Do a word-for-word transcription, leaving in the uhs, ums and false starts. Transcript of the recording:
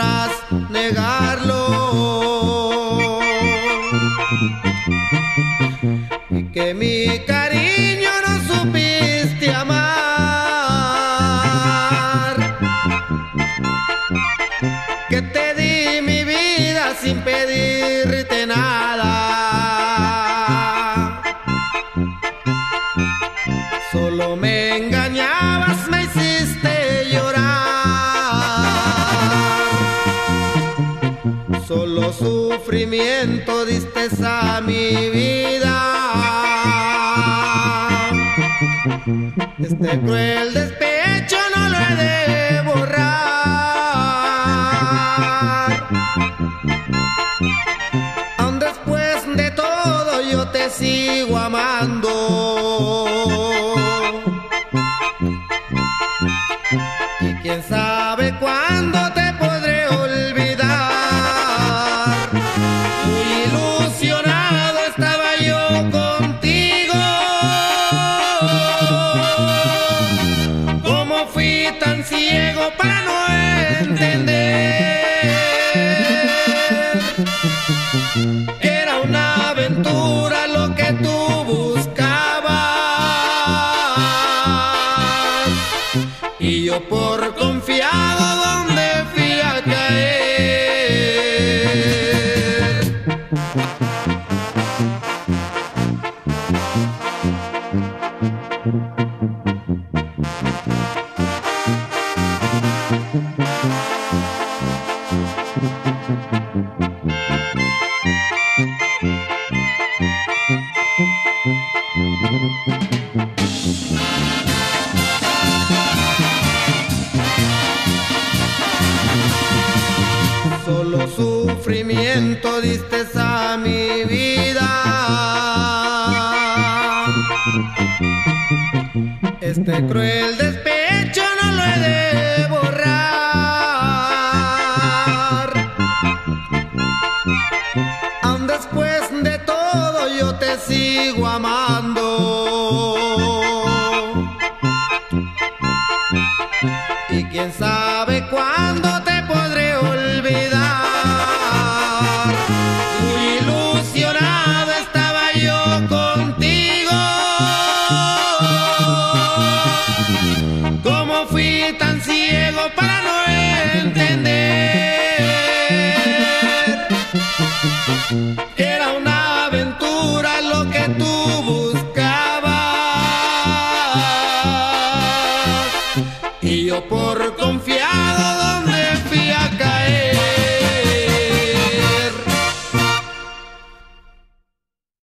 puedas negarlo, y que mi cariño no supiste amar, que te di mi vida sin pedirte nada. Solo me engañabas, me hiciste llorar. Solo sufrimiento diste a mi vida. Este cruel despecho no lo he de borrar. Aun después de todo yo te sigo amando. Y quién sabe cuándo te podré olvidar. Muy ilusionado estaba yo contigo. ¿Cómo fui tan ciego para no entender? Era una aventura lo que tú buscabas, y yo por confiado donde fui a caer. Solo sufrimiento diste a mi vida. Este cruel despecho no lo he de borrar. Aun después de todo yo te sigo amando. Y quién sabe cuándo te podré olvidar. Muy ilusionado estaba yo contigo. ¿Cómo fui tan ciego para no entender? Era una aventura lo que tú buscabas, y yo por confiado